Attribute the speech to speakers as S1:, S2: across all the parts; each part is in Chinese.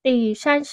S1: 第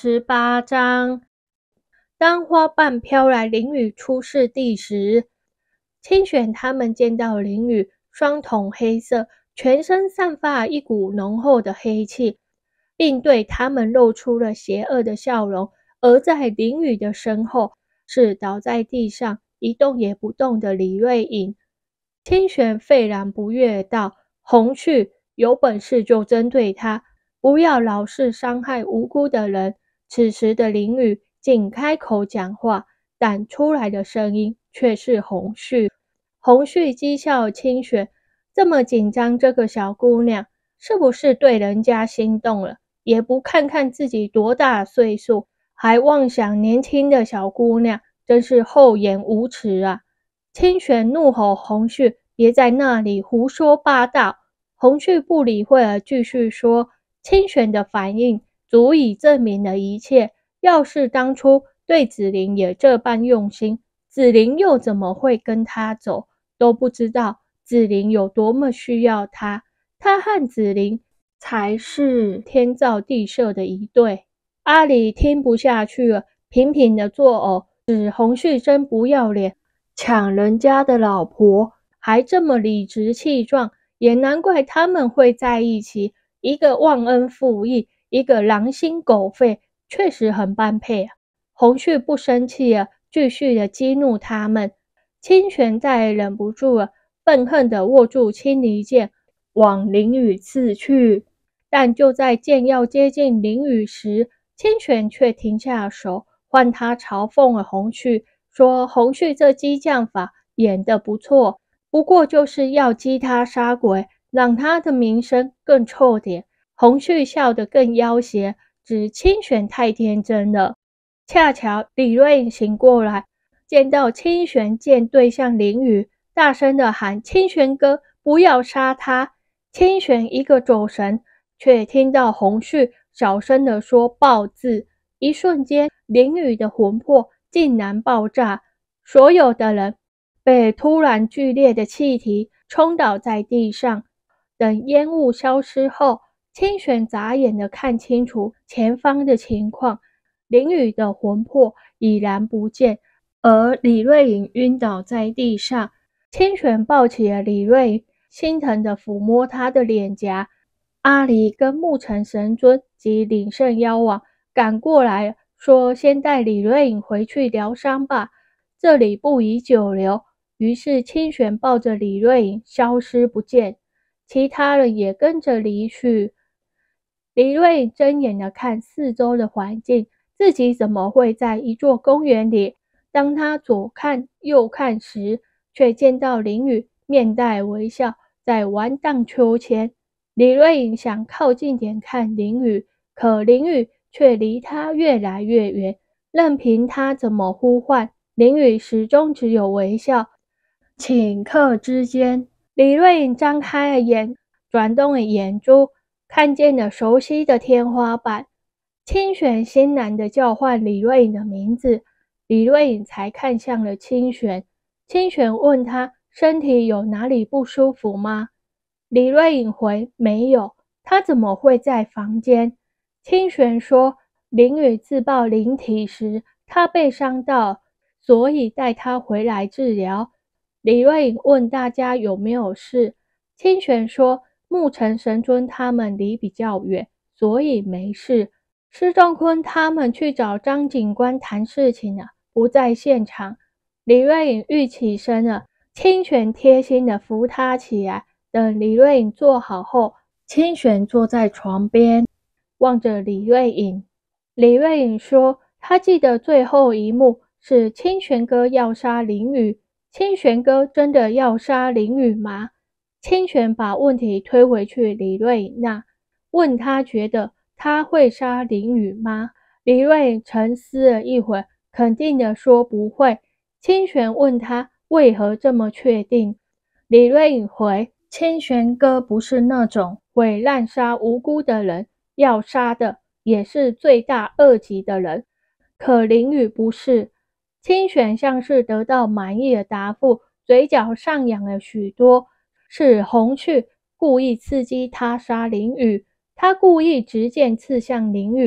S1: 38章，当花瓣飘来林雨出世地时，清玄他们见到林雨双瞳黑色，全身散发一股浓厚的黑气，并对他们露出了邪恶的笑容。而在林雨的身后，是倒在地上一动也不动的李瑞颖。清玄愤然不悦道：红旭，有本事就针对他，不要老是伤害无辜的人。此时的林雨竟开口讲话，但出来的声音却是红旭。红旭讥笑清玄，这么紧张，这个小姑娘是不是对人家心动了？也不看看自己多大岁数，还妄想年轻的小姑娘，真是厚颜无耻啊！清玄怒吼红旭，别在那里胡说八道。红旭不理会而继续说，清玄的反应足以证明了一切。要是当初对子玲也这般用心，子玲又怎么会跟他走？都不知道子玲有多么需要他，他和子玲才是天造地设的一对。阿里听不下去了，频频的作呕，指洪旭真不要脸，抢人家的老婆，还这么理直气壮，也难怪他们会在一起。一个忘恩负义，一个狼心狗肺，确实很般配啊。洪旭不生气了，继续的激怒他们。清玄再也忍不住了，愤恨地握住青离剑，往林雨刺去。但就在剑要接近林雨时，清玄却停下手，换他嘲讽了洪旭，说洪旭这激将法演得不错，不过就是要激他杀鬼，让他的名声更臭点。洪旭笑得更要挟，指清玄太天真了。恰巧李瑞醒过来，见到清玄剑对向林雨，大声的喊：清玄哥，不要杀他！清玄一个走神，却听到洪旭小声的说爆字，一瞬间林雨的魂魄竟然爆炸，所有的人被突然剧烈的气体冲倒在地上。等烟雾消失后，清玄眨眼的看清楚前方的情况，林雨的魂魄已然不见，而李瑞颖晕倒在地上。清玄抱起了李瑞颖，心疼地抚摸他的脸颊。阿离跟木城神尊及领圣妖王赶过来，说先带李瑞颖回去疗伤吧，这里不宜久留。于是清玄抱着李瑞颖消失不见，其他人也跟着离去。李瑞颖睁眼地看四周的环境，自己怎么会在一座公园里？当他左看右看时，却见到林雨面带微笑，在玩荡秋千。李瑞颖想靠近点看林雨，可林雨却离他越来越远，任凭他怎么呼唤，林雨始终只有微笑。顷刻之间，李瑞颖张开了眼，转动了眼珠，看见了熟悉的天花板。清玄欣然地叫唤李瑞颖的名字，李瑞颖才看向了清玄。清玄问他身体有哪里不舒服吗？李瑞颖回没有，他怎么会在房间？清玄说林雨自爆灵体时他被伤到，所以带他回来治疗。李瑞颖问大家有没有事，清玄说木城神尊他们离比较远，所以没事。施仲坤他们去找张警官谈事情了，不在现场。李瑞颖欲起身了，清玄贴心地扶他起来。等李瑞颖坐好后，清玄坐在床边，望着李瑞颖。李瑞颖说，他记得最后一幕是清玄哥要杀林雨。清玄哥真的要杀林雨吗？清玄把问题推回去李瑞颖那，问他觉得他会杀林雨吗？李瑞颖沉思了一会，肯定地说不会。清玄问他为何这么确定，李瑞颖回，清玄哥不是那种会滥杀无辜的人，要杀的也是罪大恶极的人，可林雨不是。清玄像是得到满意的答复，嘴角上扬了许多。是洪旭故意刺激他杀林雨，他故意直剑刺向林雨，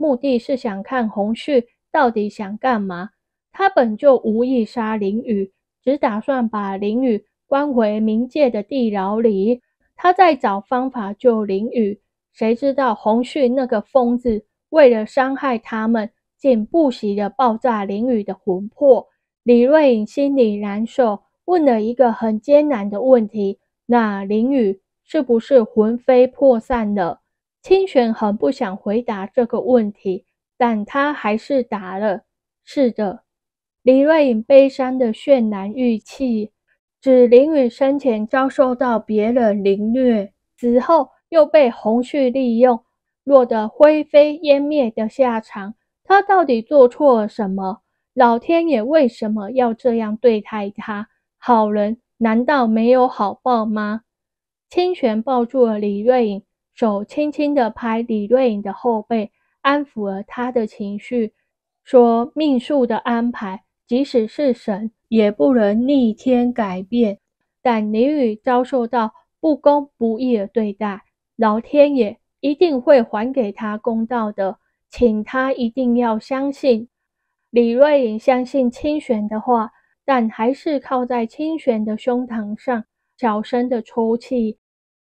S1: 目的是想看洪旭到底想干嘛。他本就无意杀林宇，只打算把林宇关回冥界的地牢里。他在找方法救林宇，谁知道洪旭那个疯子为了伤害他们，竟不惜地爆炸林宇的魂魄。李瑞颖心里难受，问了一个很艰难的问题：那林宇是不是魂飞魄散了？清玄很不想回答这个问题，但他还是答了：是的。李瑞颖悲伤的渲染语气，指林宇生前遭受到别人凌虐，死后又被洪旭利用，落得灰飞烟灭的下场。他到底做错了什么？老天爷为什么要这样对待他？好人难道没有好报吗？清玄抱住了李瑞颖，手轻轻地拍李瑞颖的后背，安抚了他的情绪，说命数的安排即使是神也不能逆天改变，但林宇遭受到不公不义的对待，老天爷一定会还给他公道的，请他一定要相信。李瑞颖相信清玄的话，但还是靠在清玄的胸膛上，小声的抽泣。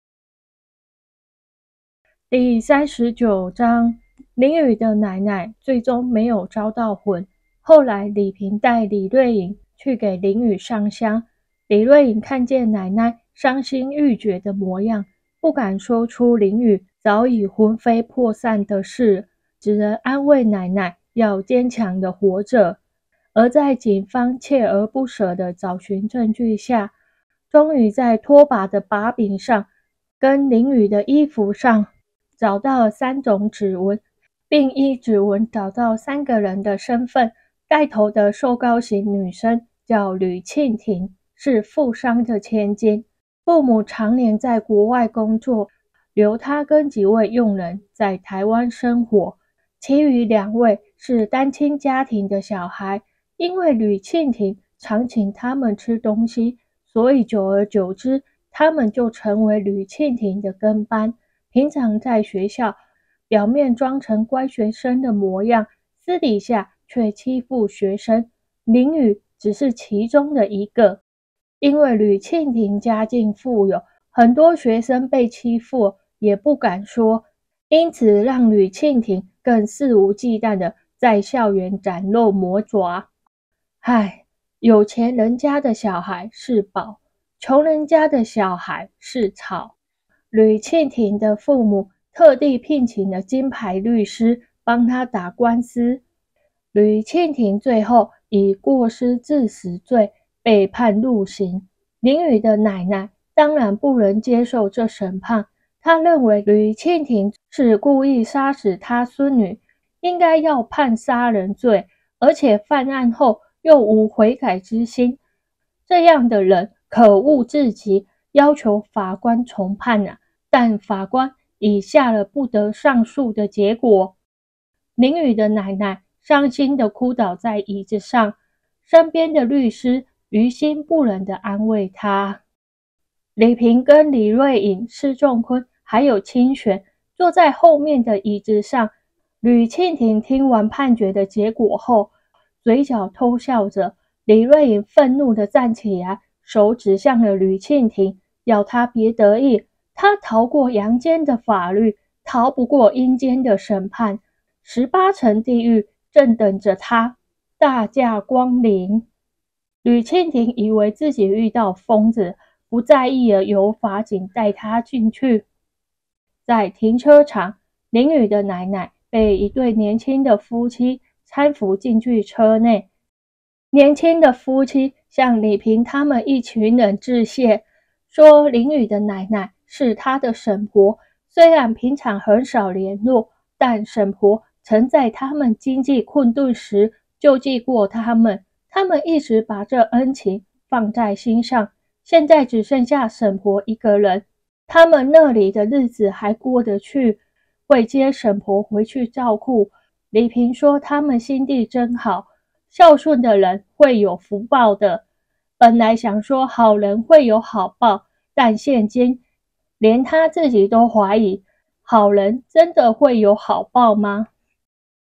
S1: 第39章，林宇的奶奶最终没有招到魂。后来李萍带李瑞颖去给林宇上香，李瑞颖看见奶奶伤心欲绝的模样，不敢说出林宇早已魂飞魄散的事，只能安慰奶奶要坚强的活着。而在警方锲而不舍的找寻证据下，终于在拖把的把柄上跟林宇的衣服上找到了3种指纹，并依指纹找到3个人的身份。带头的瘦高型女生叫吕庆婷，是富商的千金，父母常年在国外工作，留她跟几位佣人在台湾生活。其余2位是单亲家庭的小孩，因为吕庆婷常请他们吃东西，所以久而久之，他们就成为吕庆婷的跟班。平常在学校表面装成乖学生的模样，私底下却欺负学生，林宇只是其中的一个。因为吕庆婷家境富有，很多学生被欺负也不敢说，因此让吕庆婷更肆无忌惮的在校园展露魔爪。唉，有钱人家的小孩是宝，穷人家的小孩是草。吕庆婷的父母特地聘请了金牌律师帮他打官司。吕庆婷最后以过失致死罪被判入刑。林宇的奶奶当然不能接受这审判，她认为吕庆婷是故意杀死她孙女，应该要判杀人罪，而且犯案后又无悔改之心，这样的人可恶至极，要求法官重判啊！但法官已下了不得上诉的结果。林宇的奶奶伤心地哭倒在椅子上，身边的律师于心不忍地安慰她。李萍跟李瑞颖、施仲坤还有清玄坐在后面的椅子上。吕庆婷听完判决的结果后，嘴角偷笑着。李瑞颖愤怒地站起来，手指向了吕庆婷，要她别得意，她逃过阳间的法律，逃不过阴间的审判。18层地狱正等着他大驾光临。吕庆婷以为自己遇到疯子，不在意而由法警带他进去。在停车场，林宇的奶奶被一对年轻的夫妻搀扶进去车内。年轻的夫妻向李萍他们一群人致谢，说林宇的奶奶是他的婶婆，虽然平常很少联络，但婶婆曾在他们经济困顿时救济过他们，他们一直把这恩情放在心上。现在只剩下婶婆一个人，他们那里的日子还过得去，会接婶婆回去照顾。李萍说他们心地真好，孝顺的人会有福报的。本来想说好人会有好报，但现今连他自己都怀疑，好人真的会有好报吗？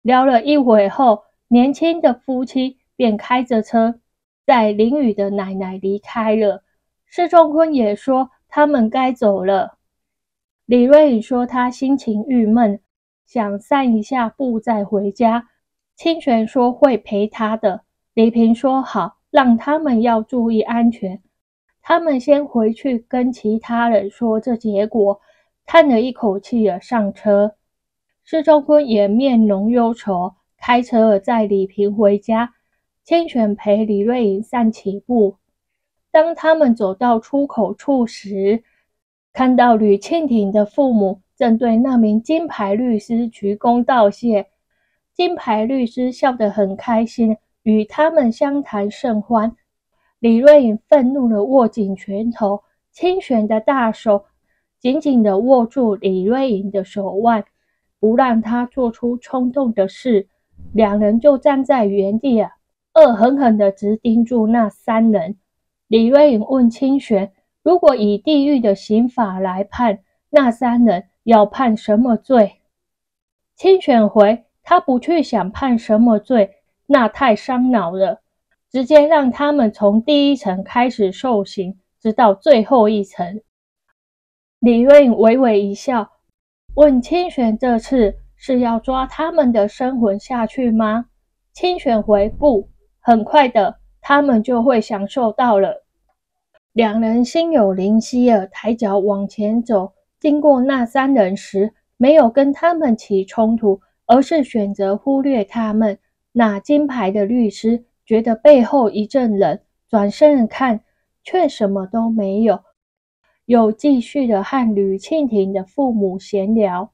S1: 聊了一会后，年轻的夫妻便开着车载林雨的奶奶离开了。施仲坤也说他们该走了。李瑞颖说他心情郁闷，想散一下步再回家。清玄说会陪他的。李平说好，让他们要注意安全。他们先回去跟其他人说这结果，叹了一口气而上车。施仲坤也面容忧愁，开车载李平回家。清玄陪李瑞颖散起步。当他们走到出口处时，看到吕庆婷的父母正对那名金牌律师鞠躬道谢。金牌律师笑得很开心，与他们相谈甚欢。李瑞颖愤怒地握紧拳头，清玄的大手紧紧地握住李瑞颖的手腕，不让她做出冲动的事。两人就站在原地恶狠狠地直盯住那三人。李瑞颖问清玄，如果以地狱的刑法来判，那三人要判什么罪？清玄回，他不去想判什么罪，那太伤脑了，直接让他们从第一层开始受刑，直到最后一层。李瑞颖微微一笑，问清玄这次是要抓他们的生魂下去吗？清玄回，不，很快的，他们就会享受到了。两人心有灵犀了，抬脚往前走，经过那三人时，没有跟他们起冲突，而是选择忽略他们。那金牌的律师觉得背后一阵冷，转身看，却什么都没有，又继续的和吕庆婷的父母闲聊。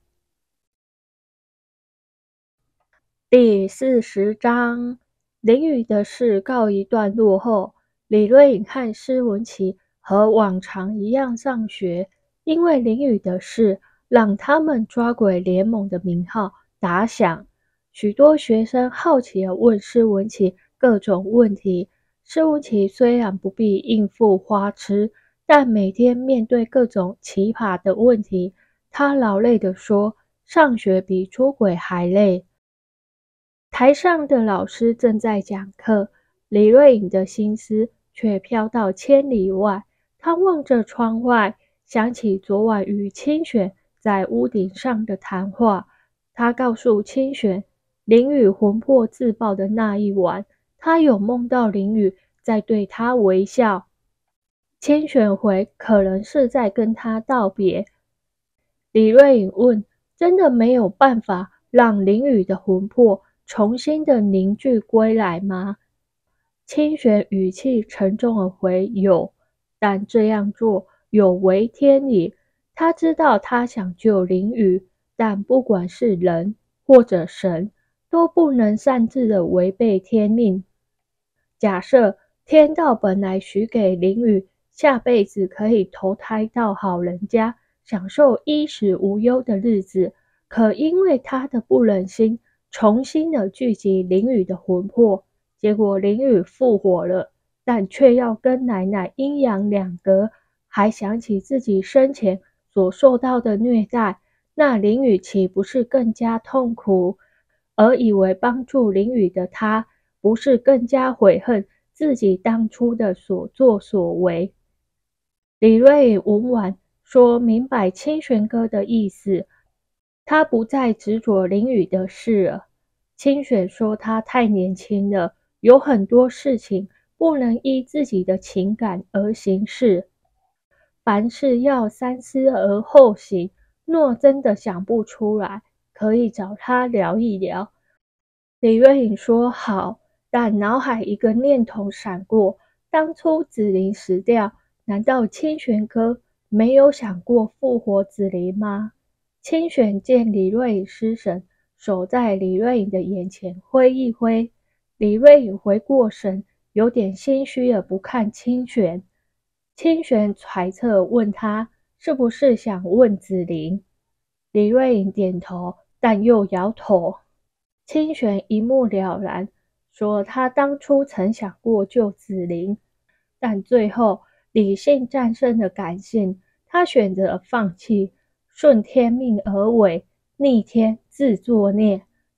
S1: 第40章，林雨的事告一段落后，李瑞颖和施文琪和往常一样上学，因为林雨的事让他们抓鬼联盟的名号打响。许多学生好奇地问施文琪各种问题。施文琪虽然不必应付花痴，但每天面对各种奇葩的问题，他劳累地说，上学比捉鬼还累。台上的老师正在讲课，李瑞颖的心思却飘到千里外。他望着窗外，想起昨晚与清玄在屋顶上的谈话。他告诉清玄，林雨魂魄自爆的那一晚，他有梦到林雨在对他微笑。清玄回，可能是在跟他道别。李瑞颖问，真的没有办法让林雨的魂魄重新的凝聚归来吗？清玄语气沉重地回，有，但这样做有违天理。他知道他想救林雨，但不管是人或者神，都不能擅自的违背天命。假设天道本来许给林雨下辈子可以投胎到好人家，享受衣食无忧的日子，可因为他的不忍心，重新的聚集林雨的魂魄，结果林雨复活了，但却要跟奶奶阴阳两隔，还想起自己生前所受到的虐待，那林雨岂不是更加痛苦？而以为帮助林雨的他，不是更加悔恨自己当初的所作所为？李瑞闻完，说明白清玄哥的意思，他不再执着林雨的事了。清玄说他太年轻了，有很多事情不能依自己的情感而行事，凡事要三思而后行。若真的想不出来，可以找他聊一聊。李瑞颖说好，但脑海一个念头闪过，当初子琳死掉，难道清玄哥没有想过复活子琳吗？清玄见李瑞颖失神，手在李瑞颖的眼前挥一挥。李瑞颖回过神，有点心虚的不看清玄。清玄揣测问他是不是想问子琳。李瑞颖点头，但又摇头。清玄一目了然，说他当初曾想过救子琳，但最后理性战胜了感性，他选择放弃，顺天命而为，逆天自作孽。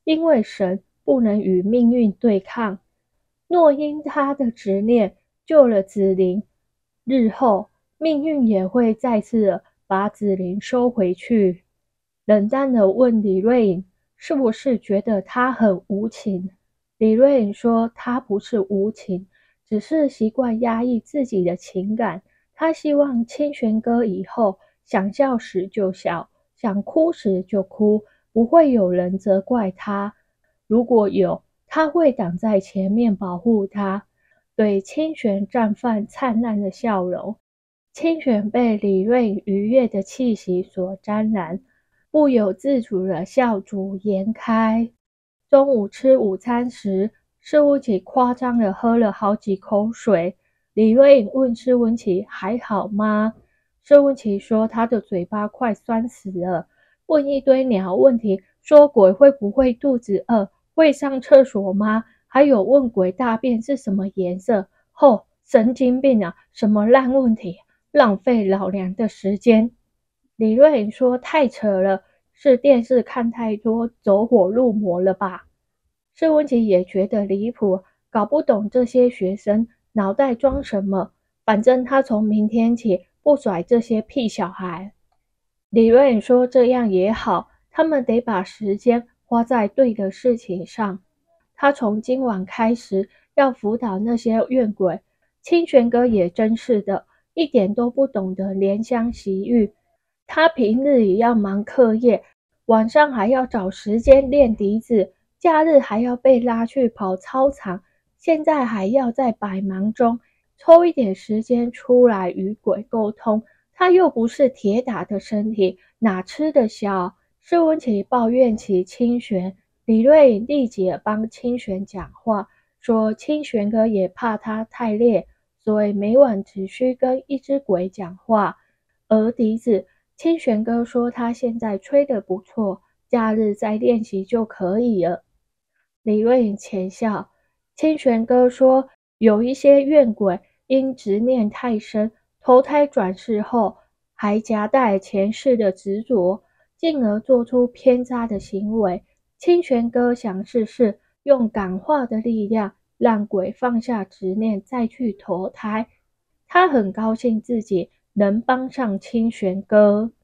S1: 因为神不能与命运对抗。若因他的执念救了子灵，日后命运也会再次把子灵收回去。冷淡地问李瑞颖，是不是觉得他很无情？李瑞颖说他不是无情，只是习惯压抑自己的情感。他希望清玄哥以后想笑时就笑，想哭时就哭，不会有人责怪他。如果有，他会挡在前面保护他。对清玄绽放灿烂的笑容，清玄被李瑞愉悦的气息所沾染，不由自主地笑逐颜开。中午吃午餐时，施文琪夸张地喝了好几口水。李瑞颖问施文琪还好吗？施文琪说他的嘴巴快酸死了，问一堆鸟问题，说鬼会不会肚子饿，会上厕所吗？还有问鬼大便是什么颜色。神经病啊，什么烂问题，浪费老娘的时间。李瑞颖说太扯了，是电视看太多走火入魔了吧。施文琪也觉得离谱，搞不懂这些学生脑袋装什么，反正他从明天起不甩这些屁小孩。李瑞颖说这样也好，他们得把时间花在对的事情上。他从今晚开始要辅导那些怨鬼。清玄哥也真是的，一点都不懂得怜香惜玉。他平日也要忙课业，晚上还要找时间练笛子，假日还要被拉去跑操场，现在还要在百忙中抽一点时间出来与鬼沟通。他又不是铁打的身体，哪吃得消？施文琪抱怨起清玄，李瑞立即帮清玄讲话，说清玄哥也怕他太累，所以每晚只需跟一只鬼讲话。而笛子，清玄哥说他现在吹得不错，假日再练习就可以了。李瑞颖浅笑，清玄哥说有一些怨鬼因执念太深，投胎转世后还夹带前世的执着，进而做出偏差的行为。清玄哥想试试用感化的力量让鬼放下执念再去投胎。他很高兴自己能帮上清玄哥。